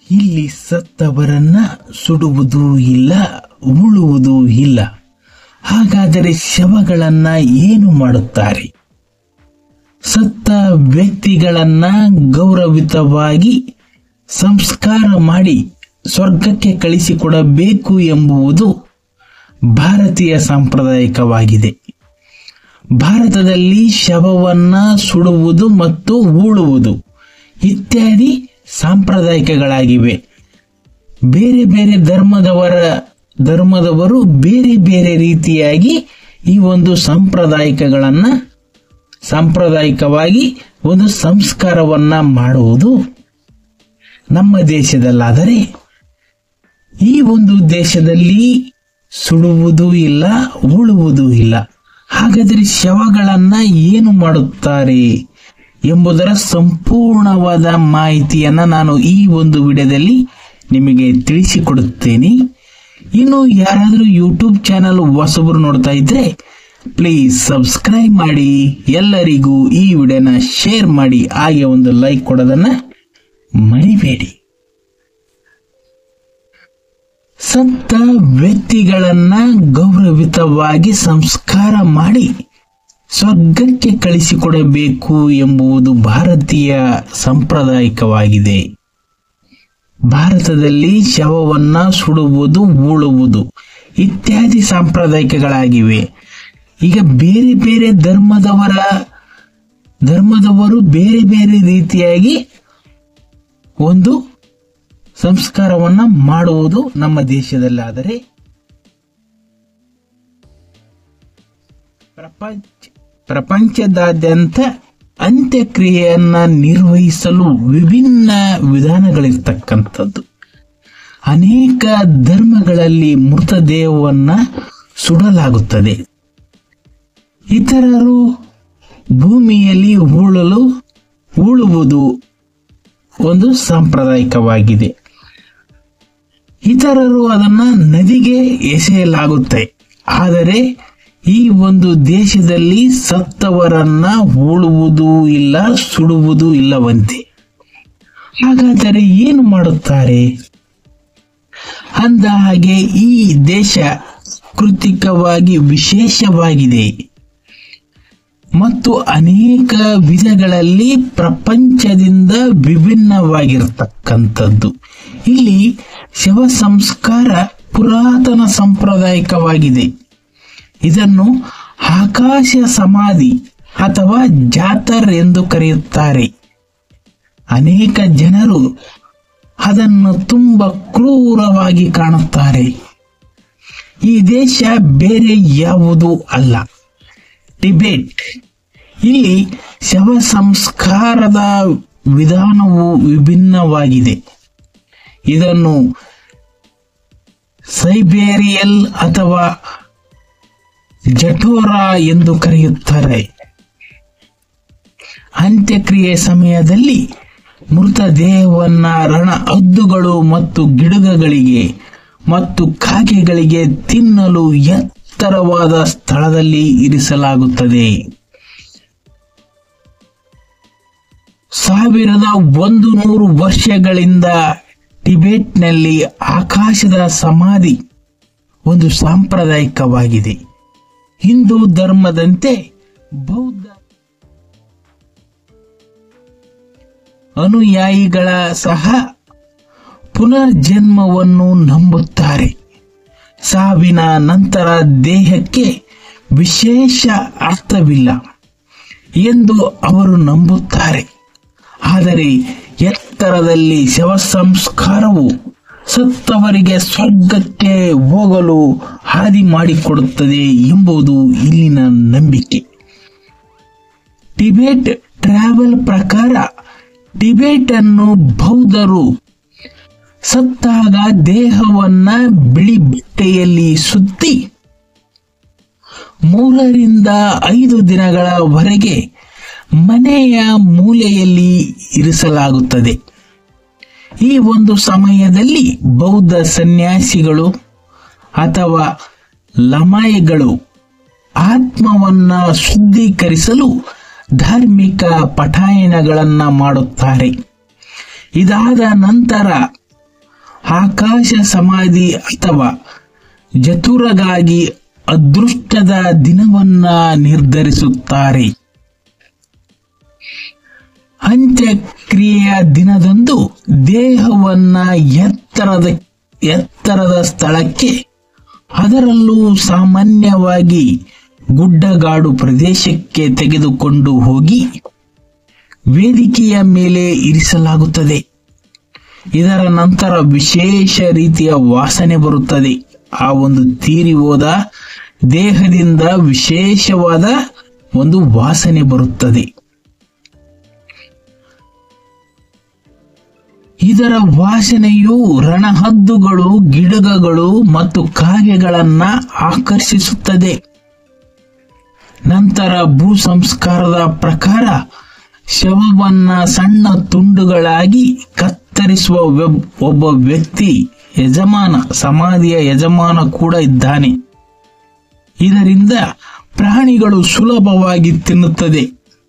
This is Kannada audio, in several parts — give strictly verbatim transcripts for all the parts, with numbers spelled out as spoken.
ಇಲ್ಲಿ ಸತ್ತವರನ್ನ ಸುಡುವುದೂ ಇಲ್ಲ, ಉಳುವುದೂ ಇಲ್ಲ. ಹಾಗಾದರೆ ಶವಗಳನ್ನ ಏನು ಮಾಡುತ್ತಾರೆ? ಸತ್ತ ವ್ಯಕ್ತಿಗಳನ್ನ ಗೌರವಿತವಾಗಿ ಸಂಸ್ಕಾರ ಮಾಡಿ ಸ್ವರ್ಗಕ್ಕೆ ಕಳಿಸಿಕೊಡಬೇಕು ಎಂಬುದು ಭಾರತೀಯ ಸಾಂಪ್ರದಾಯಿಕವಾಗಿದೆ. ಭಾರತದಲ್ಲಿ ಶವವನ್ನ ಸುಡುವುದು ಮತ್ತು ಉಳುವುದು ಇತ್ಯಾದಿ ಸಾಂಪ್ರದಾಯಿಕಗಳಾಗಿವೆ. ಬೇರೆ ಬೇರೆ ಧರ್ಮದವರ ಧರ್ಮದವರು ಬೇರೆ ಬೇರೆ ರೀತಿಯಾಗಿ ಈ ಒಂದು ಸಾಂಪ್ರದಾಯಿಕಗಳನ್ನ ಸಾಂಪ್ರದಾಯಿಕವಾಗಿ ಒಂದು ಸಂಸ್ಕಾರವನ್ನ ಮಾಡುವುದು. ನಮ್ಮ ದೇಶದಲ್ಲಾದರೆ ಈ ಒಂದು ದೇಶದಲ್ಲಿ ಸುಡುವುದೂ ಇಲ್ಲ, ಉಳುವುದೂ ಇಲ್ಲ. ಹಾಗಾದರೆ ಶವಗಳನ್ನ ಏನು ಮಾಡುತ್ತಾರೆ ಎಂಬುದರ ಸಂಪೂರ್ಣವಾದ ಮಾಹಿತಿಯನ್ನ ನಾನು ಈ ಒಂದು ವಿಡಿಯೋದಲ್ಲಿ ನಿಮಗೆ ತಿಳಿಸಿಕೊಡುತ್ತೇನೆ. ಇನ್ನು ಯಾರಾದರೂ ಯೂಟ್ಯೂಬ್ ಚಾನಲ್ ಹೊಸಬರು ನೋಡ್ತಾ ಇದ್ರೆ ಪ್ಲೀಸ್ ಸಬ್ಸ್ಕ್ರೈಬ್ ಮಾಡಿ, ಎಲ್ಲರಿಗೂ ಈ ವಿಡಿಯೋನ ಶೇರ್ ಮಾಡಿ, ಹಾಗೆ ಒಂದು ಲೈಕ್ ಕೊಡೋದನ್ನ ಮರಿಬೇಡಿ. ಸತ್ತ ವ್ಯಕ್ತಿಗಳನ್ನ ಗೌರವಿತವಾಗಿ ಸಂಸ್ಕಾರ ಮಾಡಿ ಸ್ವರ್ಗಕ್ಕೆ ಕಳಿಸಿಕೊಡಬೇಕು ಎಂಬುದು ಭಾರತೀಯ ಸಾಂಪ್ರದಾಯಿಕವಾಗಿದೆ. ಭಾರತದಲ್ಲಿ ಶವವನ್ನ ಸುಡುವುದು, ಉಳುವುದು ಇತ್ಯಾದಿ ಸಾಂಪ್ರದಾಯಿಕಗಳಾಗಿವೆ. ಈಗ ಬೇರೆ ಬೇರೆ ಧರ್ಮದವರ ಧರ್ಮದವರು ಬೇರೆ ಬೇರೆ ರೀತಿಯಾಗಿ ಒಂದು ಸಂಸ್ಕಾರವನ್ನ ಮಾಡುವುದು. ನಮ್ಮ ದೇಶದಲ್ಲಾದರೆ ಪ್ರಪಂಚ ಪ್ರಪಂಚದಾದ್ಯಂತ ಅಂತ್ಯಕ್ರಿಯೆಯನ್ನ ನಿರ್ವಹಿಸಲು ವಿಭಿನ್ನ ವಿಧಾನಗಳಿರ್ತಕ್ಕಂಥದ್ದು. ಅನೇಕ ಧರ್ಮಗಳಲ್ಲಿ ಮೃತದೇಹವನ್ನ ಸುಡಲಾಗುತ್ತದೆ. ಇತರರು ಭೂಮಿಯಲ್ಲಿ ಹೂಳಲು ಉಳುವುದು ಒಂದು ಸಾಂಪ್ರದಾಯಿಕವಾಗಿದೆ. ಇತರರು ಅದನ್ನ ನದಿಗೆ ಎಸೆಯಲಾಗುತ್ತೆ. ಆದರೆ ಈ ಒಂದು ದೇಶದಲ್ಲಿ ಸತ್ತವರನ್ನ ಉಳುವುದೂ ಇಲ್ಲ, ಸುಡುವುದೂ ಇಲ್ಲವಂತೆ. ಹಾಗಾದರೆ ಏನು ಮಾಡುತ್ತಾರೆ? ಅಂದ ಹಾಗೆ ಈ ದೇಶ ಕೃತಿಕವಾಗಿ ವಿಶೇಷವಾಗಿದೆ ಮತ್ತು ಅನೇಕ ವಿಧಗಳಲ್ಲಿ ಪ್ರಪಂಚದಿಂದ ವಿಭಿನ್ನವಾಗಿರತಕ್ಕಂಥದ್ದು. ಇಲ್ಲಿ ಶವ ಸಂಸ್ಕಾರ ಪುರಾತನ ಸಾಂಪ್ರದಾಯಿಕವಾಗಿದೆ. ಇದನ್ನು ಆಕಾಶ ಸಮಾಧಿ ಅಥವಾ ಜಾತರ್ ಎಂದು ಕರೆಯುತ್ತಾರೆ. ಅನೇಕ ಜನರು ಅದನ್ನು ತುಂಬಾ ಕ್ರೂರವಾಗಿ ಕಾಣುತ್ತಾರೆ. ಈ ದೇಶ ಬೇರೆ ಯಾವುದೂ ಅಲ್ಲ, ಟಿಬೆಟ್. ಇಲ್ಲಿ ಶವ ಸಂಸ್ಕಾರದ ವಿಧಾನವು ವಿಭಿನ್ನವಾಗಿದೆ. ಇದನ್ನು ಸೈಬೇರಿಯಲ್ ಅಥವಾ ಜಠೋರಾ ಎಂದು ಕರೆಯುತ್ತಾರೆ. ಅಂತ್ಯಕ್ರಿಯೆ ಸಮಯದಲ್ಲಿ ಮೃತದೇಹವನ್ನ ರಣ ಹದ್ದುಗಳು ಮತ್ತು ಗಿಡಗಗಳಿಗೆ ಮತ್ತು ಕಾಗೆಗಳಿಗೆ ತಿನ್ನಲು ಎತ್ತರವಾದ ಸ್ಥಳದಲ್ಲಿ ಇರಿಸಲಾಗುತ್ತದೆ. ಸಾವಿರದ ಒಂದು ನೂರು ವರ್ಷಗಳಿಂದ ಟಿಬೆಟ್ನಲ್ಲಿ ಆಕಾಶದ ಸಮಾಧಿ ಒಂದು ಸಾಂಪ್ರದಾಯಿಕವಾಗಿದೆ. ಹಿಂದೂ ಧರ್ಮದಂತೆ ಬೌದ್ಧ ಅನುಯಾಯಿಗಳ ಸಹ ಪುನರ್ಜನ್ಮವನ್ನು ನಂಬುತ್ತಾರೆ. ಸಾವಿನ ನಂತರ ದೇಹಕ್ಕೆ ವಿಶೇಷ ಅರ್ಥವಿಲ್ಲ ಎಂದು ಅವರು ನಂಬುತ್ತಾರೆ. ಆದರೆ ಎತ್ತರದಲ್ಲಿ ಶವ ಸಂಸ್ಕಾರವು ಸತ್ತವರಿಗೆ ಸ್ವರ್ಗಕ್ಕೆ ಹೋಗಲು ಹಾದಿ ಮಾಡಿಕೊಡುತ್ತದೆ ಎಂಬುದು ಇಲ್ಲಿನ ನಂಬಿಕೆ. ಟಿಬೆಟ್ ಟ್ರಾವೆಲ್ ಪ್ರಕಾರ ಟಿಬೆಟ್ ಅನ್ನು ಬೌದ್ಧರು ಸತ್ತಾಗ ದೇಹವನ್ನ ಬಿಳಿ ಬಟ್ಟೆಯಲ್ಲಿ ಸುತ್ತಿ ಮೂರರಿಂದ ಐದು ದಿನಗಳವರೆಗೆ ಮನೆಯ ಮೂಲೆಯಲ್ಲಿ ಇರಿಸಲಾಗುತ್ತದೆ. ಈ ಒಂದು ಸಮಯದಲ್ಲಿ ಬೌದ್ಧ ಸನ್ಯಾಸಿಗಳು ಅಥವಾ ಲಮಾಯಿಗಳು ಆತ್ಮವನ್ನ ಶುದ್ಧೀಕರಿಸಲು ಧಾರ್ಮಿಕ ಪಠಾಯನಗಳನ್ನ ಮಾಡುತ್ತಾರೆ. ಇದಾದ ನಂತರ ಆಕಾಶ ಸಮಾಧಿ ಅಥವಾ ಜತುರಗಾಗಿ ಅದೃಷ್ಟದ ದಿನವನ್ನ ನಿರ್ಧರಿಸುತ್ತಾರೆ. ಅಂತ್ಯಕ್ರಿಯೆಯ ದಿನದಂದು ದೇಹವನ್ನ ಎತ್ತರದ ಎತ್ತರದ ಸ್ಥಳಕ್ಕೆ, ಅದರಲ್ಲೂ ಸಾಮಾನ್ಯವಾಗಿ ಗುಡ್ಡಗಾಡು ಪ್ರದೇಶಕ್ಕೆ ತೆಗೆದುಕೊಂಡು ಹೋಗಿ ವೇದಿಕೆಯ ಮೇಲೆ ಇರಿಸಲಾಗುತ್ತದೆ. ಇದರ ನಂತರ ವಿಶೇಷ ರೀತಿಯ ವಾಸನೆ ಬರುತ್ತದೆ. ಆ ಒಂದು ತೀರಿ ಹೋದ ದೇಹದಿಂದ ವಿಶೇಷವಾದ ಒಂದು ವಾಸನೆ ಬರುತ್ತದೆ. ಇದರ ವಾಸನೆಯು ರಣಹದ್ದುಗಳು, ಗಿಡಗಗಳು ಮತ್ತು ಕಾಗೆಗಳನ್ನ ಆಕರ್ಷಿಸುತ್ತದೆ. ನಂತರ ಭೂ ಸಂಸ್ಕಾರದ ಪ್ರಕಾರ ಶವವನ್ನ ಸಣ್ಣ ತುಂಡುಗಳಾಗಿ ಕತ್ತರಿಸುವ ಒಬ್ಬ ವ್ಯಕ್ತಿ ಯಜಮಾನ, ಸಮಾಧಿಯ ಯಜಮಾನ ಕೂಡ ಇದ್ದಾನೆ. ಇದರಿಂದ ಪ್ರಾಣಿಗಳು ಸುಲಭವಾಗಿ ತಿನ್ನುತ್ತದೆ.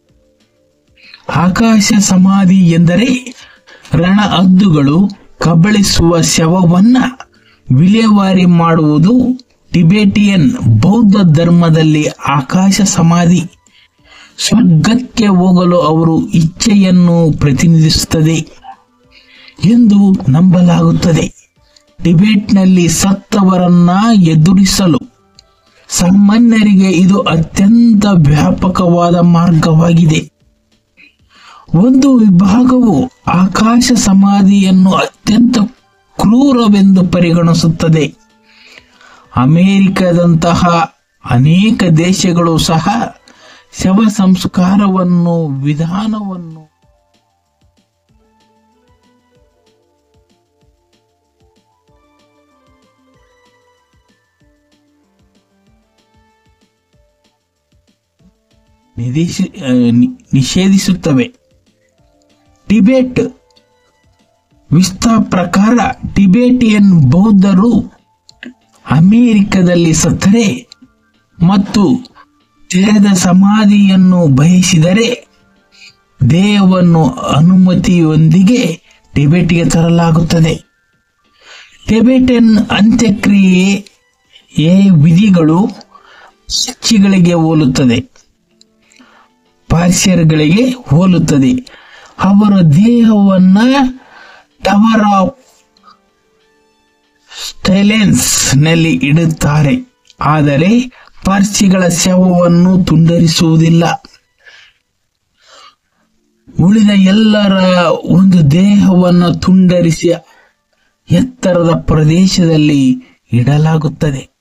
ಆಕಾಶ ಸಮಾಧಿ ಎಂದರೆ ರಣಹದ್ದುಗಳು ಕಬಳಿಸುವ ಶವವನ್ನ ವಿಲೇವಾರಿ ಮಾಡುವುದು. ಟಿಬೆಟಿಯನ್ ಬೌದ್ಧ ಧರ್ಮದಲ್ಲಿ ಆಕಾಶ ಸಮಾಧಿ ಸ್ವರ್ಗಕ್ಕೆ ಹೋಗಲು ಅವರು ಇಚ್ಛೆಯನ್ನು ಪ್ರತಿನಿಧಿಸುತ್ತದೆ ಎಂದು ನಂಬಲಾಗುತ್ತದೆ. ಟಿಬೆಟ್ನಲ್ಲಿ ಸತ್ತವರನ್ನ ಎದುರಿಸಲು ಸಾಮಾನ್ಯರಿಗೆ ಇದು ಅತ್ಯಂತ ವ್ಯಾಪಕವಾದ ಮಾರ್ಗವಾಗಿದೆ. ಒಂದು ವಿಭಾಗವು ಆಕಾಶ ಸಮಾಧಿಯನ್ನು ಅತ್ಯಂತ ಕ್ರೂರವೆಂದು ಪರಿಗಣಿಸುತ್ತದೆ. ಅಮೆರಿಕದಂತಹ ಅನೇಕ ದೇಶಗಳು ಸಹ ಶವ ಸಂಸ್ಕಾರವನ್ನು ವಿಧಾನವನ್ನು ನಿಷೇಧಿಸುತ್ತವೆ. ಟಿಬೆಟ್ ವಿಸ್ತಾ ಪ್ರಕಾರ ಟಿಬೆಟಿಯನ್ ಬೌದ್ಧರು ಅಮೆರಿಕದಲ್ಲಿ ಸತ್ತರೆ ಮತ್ತು ತೆರೆದ ಸಮಾಧಿಯನ್ನು ಬಯಸಿದರೆ ದೇಹವನ್ನು ಅನುಮತಿಯೊಂದಿಗೆ ಟಿಬೆಟ್ಗೆ ತರಲಾಗುತ್ತದೆ. ಟಿಬೆಟನ್ ಅಂತ್ಯಕ್ರಿಯೆ ವಿಧಿಗಳು ಸಚ್ಚಿಗಳಿಗೆ ಹೋಲುತ್ತದೆ ಪಾರ್ಶ್ಯಗಳಿಗೆ ಹೋಲುತ್ತದೆ. ಅವರ ದೇಹವನ್ನ ಟವರ್ ಆಫ್ ಸ್ಟೈಲೆನ್ಸ್ ನಲ್ಲಿ ಇಡುತ್ತಾರೆ, ಆದರೆ ಪಾರ್ಸಿಗಳ ಶವವನ್ನು ತುಂಡರಿಸುವುದಿಲ್ಲ. ಉಳಿದ ಎಲ್ಲರ ಒಂದು ದೇಹವನ್ನು ತುಂಡರಿಸಿ ಎತ್ತರದ ಪ್ರದೇಶದಲ್ಲಿ ಇಡಲಾಗುತ್ತದೆ.